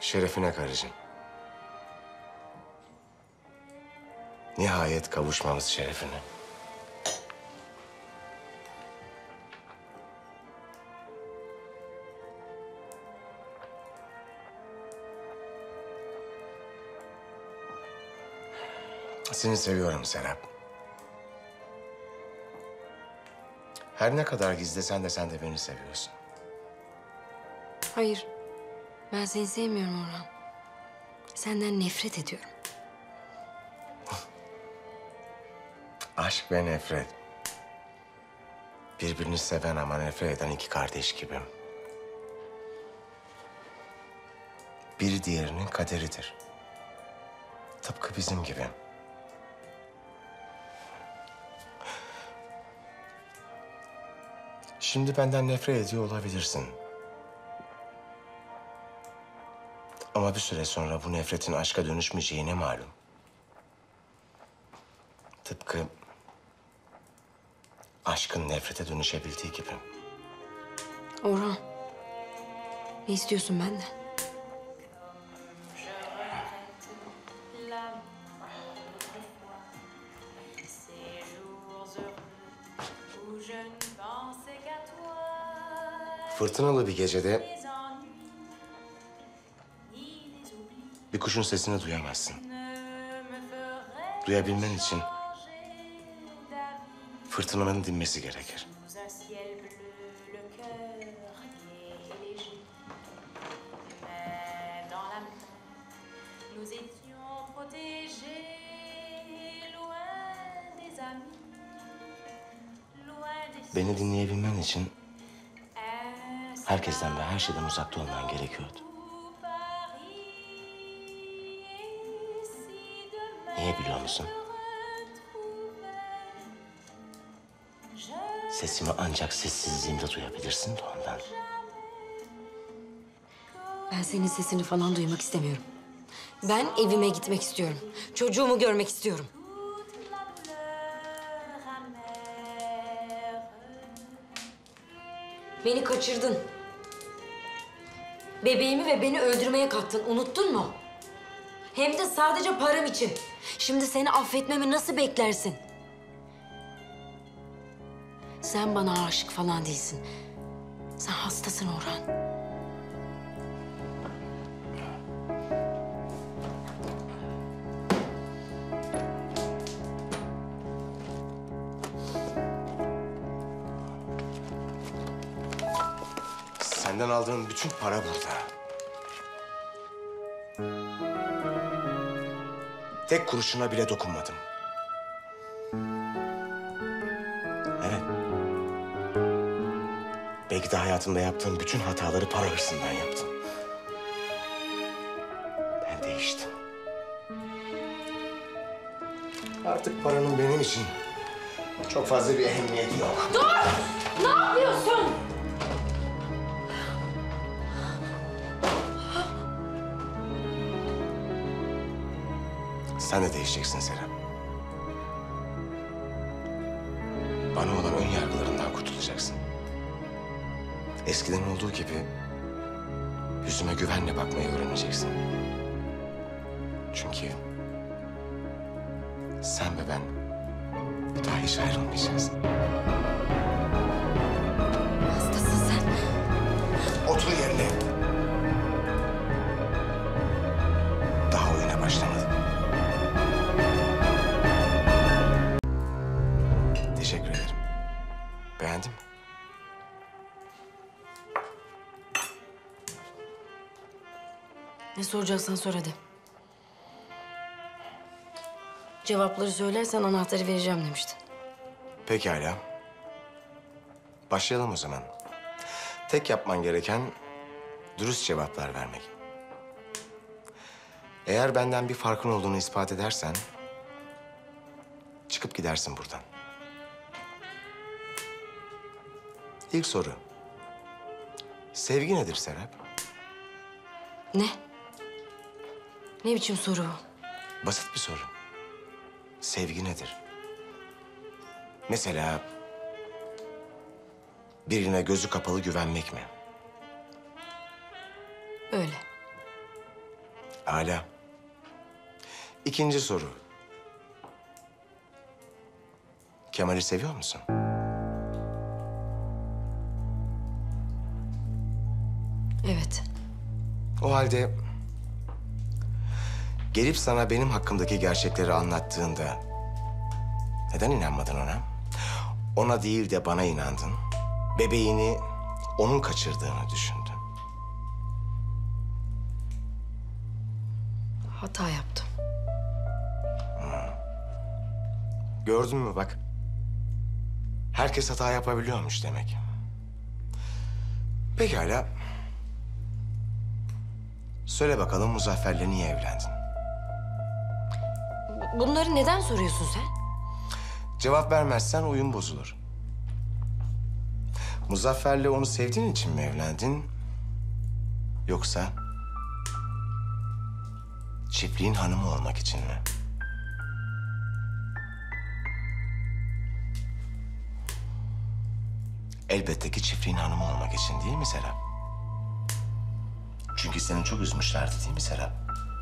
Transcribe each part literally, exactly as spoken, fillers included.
Şerefine karıcığım. Nihayet kavuşmamız şerefine. Seni seviyorum Serap. Her ne kadar gizlesen de sen de beni seviyorsun. Hayır. Ben seni sevmiyorum Orhan. Senden nefret ediyorum. Aşk ve nefret. Birbirini seven ama nefret eden iki kardeş gibi. Biri diğerinin kaderidir. Tıpkı bizim gibi. Şimdi benden nefret ediyor olabilirsin. Ama bir süre sonra bu nefretin aşka dönüşmeyeceğine malum. Tıpkı aşkın nefrete dönüşebildiği gibi. Orhan. Ne istiyorsun benden? Fırtınalı bir gecede bir kuşun sesini duyamazsın. Duyabilmen için fırtınanın dinmesi gerekir. Beni dinleyebilmen için herkesten ve her şeyden uzakta olman gerekiyordu. Niye biliyor musun? Sesimi ancak sessizliğimde duyabilirsin de ondan. Ben senin sesini falan duymak istemiyorum. Ben evime gitmek istiyorum. Çocuğumu görmek istiyorum. Beni kaçırdın. Bebeğimi ve beni öldürmeye kalktın. Unuttun mu? Hem de sadece param için. Şimdi seni affetmemi nasıl beklersin? Sen bana aşık falan değilsin. Sen hastasın Orhan. Senden aldığım bütün para burada. Tek kuruşuna bile dokunmadım. Evet. Belki de hayatımda yaptığım bütün hataları para hırsından yaptım. Ben değiştim. Artık paranın benim için çok fazla bir ehemmiyeti yok. Dur! Ne yapıyorsun? Sen de değişeceksin Serap. Bana olan ön yargılarından kurtulacaksın. Eskiden olduğu gibi yüzüme güvenle bakmayı öğreneceksin. Çünkü sen ve ben bir daha hiç ayrılmayacağız. Hastasın sen. Otur yerine. Daha oyuna başlamadım. Teşekkür ederim. Beğendin mi? Ne soracaksan sor hadi. Cevapları söylersen anahtarı vereceğim demiştin. Pekala. Başlayalım o zaman. Tek yapman gereken dürüst cevaplar vermek. Eğer benden bir farkın olduğunu ispat edersen çıkıp gidersin buradan. İlk soru. Sevgi nedir Serap? Ne? Ne biçim soru bu? Basit bir soru. Sevgi nedir? Mesela birine gözü kapalı güvenmek mi? Öyle. Hala. İkinci soru. Kemal'i seviyor musun? Evet. O halde gelip sana benim hakkımdaki gerçekleri anlattığında neden inanmadın ona? Ona değil de bana inandın. Bebeğini onun kaçırdığını düşündün. Hata yaptım. Gördün mü bak? Herkes hata yapabiliyormuş demek. Pekala. Söyle bakalım Muzaffer'le niye evlendin? Bunları neden soruyorsun sen? Cevap vermezsen uyum bozulur. Muzaffer'le onu sevdiğin için mi evlendin? Yoksa çiftliğin hanımı olmak için mi? Elbette ki çiftliğin hanımı olmak için değil mi Serap? Çünkü seni çok üzmüşlerdi değil mi Serap?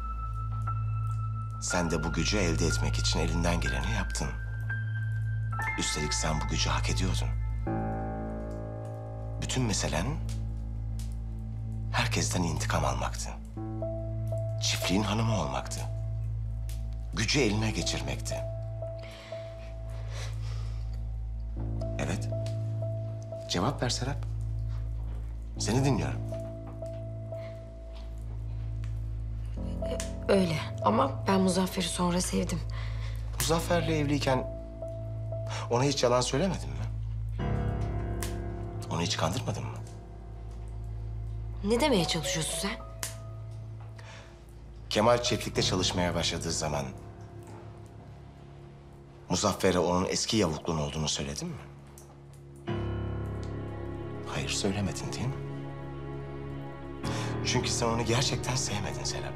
Sen de bu gücü elde etmek için elinden geleni yaptın. Üstelik sen bu gücü hak ediyordun. Bütün meselen herkesten intikam almaktı. Çiftliğin hanımı olmaktı. Gücü eline geçirmekti. Evet. Cevap ver Serap. Seni dinliyorum. Öyle ama ben Muzaffer'i sonra sevdim. Muzaffer'le evliyken ona hiç yalan söylemedin mi? Onu hiç kandırmadın mı? Ne demeye çalışıyorsun sen? Kemal çiftlikte çalışmaya başladığı zaman Muzaffer'e onun eski yavukluğun olduğunu söyledin mi? Hayır söylemedin değil mi? Çünkü sen onu gerçekten sevmedin Serap.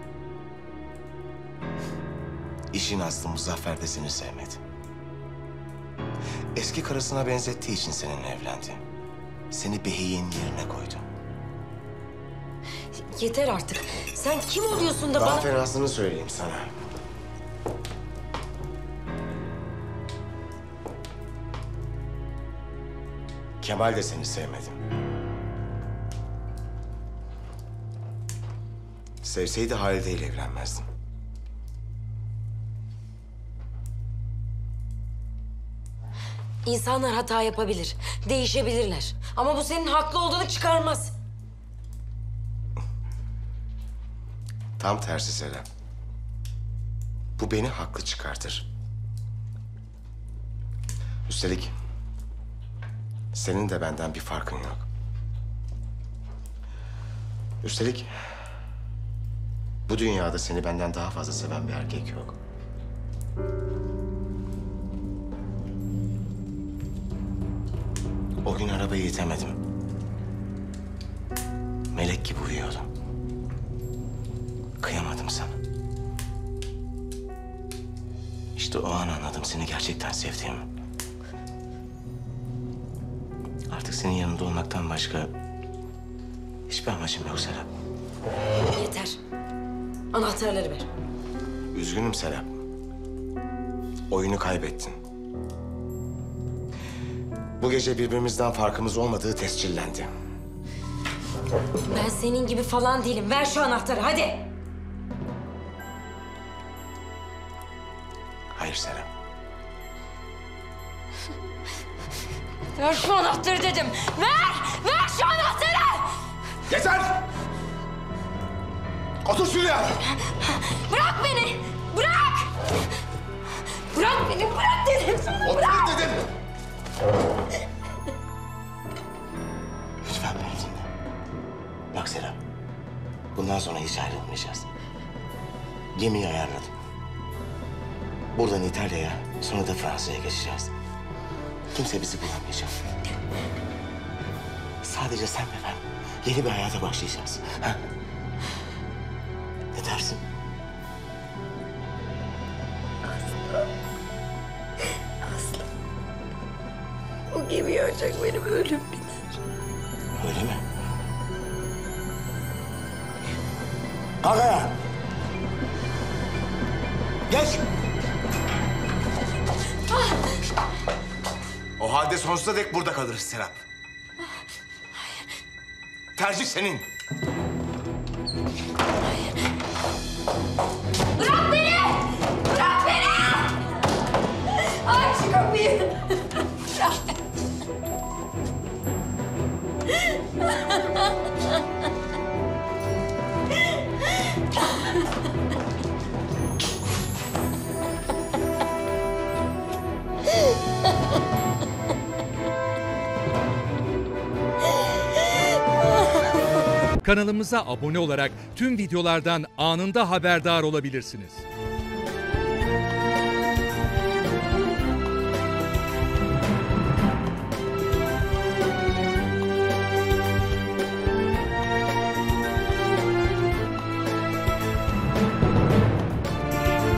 İşin aslı Muzaffer de seni sevmedi. Eski karısına benzettiği için seninle evlendi. Seni behiyenin yerine koydu. Yeter artık. Sen kim oluyorsun da Daha bana... fenasını söyleyeyim sana. Kemal de seni sevmedi. Sevseydi Halide ile evlenmezdin. İnsanlar hata yapabilir, değişebilirler. Ama bu senin haklı olduğunu çıkarmaz. Tam tersi Serap. Bu beni haklı çıkartır. Üstelik senin de benden bir farkın yok. Üstelik bu dünyada seni benden daha fazla seven bir erkek yok. O gün arabayı itemedim. Melek gibi uyuyordum. Kıyamadım sana. İşte o an anladım seni gerçekten sevdiğimi. Artık senin yanında olmaktan başka hiçbir amacım yok Serap. Yeter. Anahtarları ver. Üzgünüm Serap. Oyunu kaybettin. Bu gece birbirimizden farkımız olmadığı tescillendi. Ben senin gibi falan değilim. Ver şu anahtarı hadi. Hayır Serap. Ver şu anahtarı dedim. Ver! Ver şu anahtarı! Yeter! Otur şuraya! Bırak beni! Bırak! Bırak beni! Bırak dedim sana! Bırak! Otur dedim! Lütfen beni dinle. Bak Serap, bundan sonra hiç ayrılmayacağız. Gemiyi ayarladım. Buradan İtalya'ya, sonra da Fransa'ya geçeceğiz. Kimse bizi bulamayacak. Sadece sen ve ben yeni bir hayata başlayacağız. Ha? Ne dersin? Aslı. O gemiyi ancak benim ölüm biter. Öyle mi? Kalk ayağa! Geç. O halde sonsuza dek burada kalırız Serap. Tercih senin. Bırak beni! Bırak beni! Aç şu kapıyı! Bırak! Kanalımıza abone olarak tüm videolardan anında haberdar olabilirsiniz.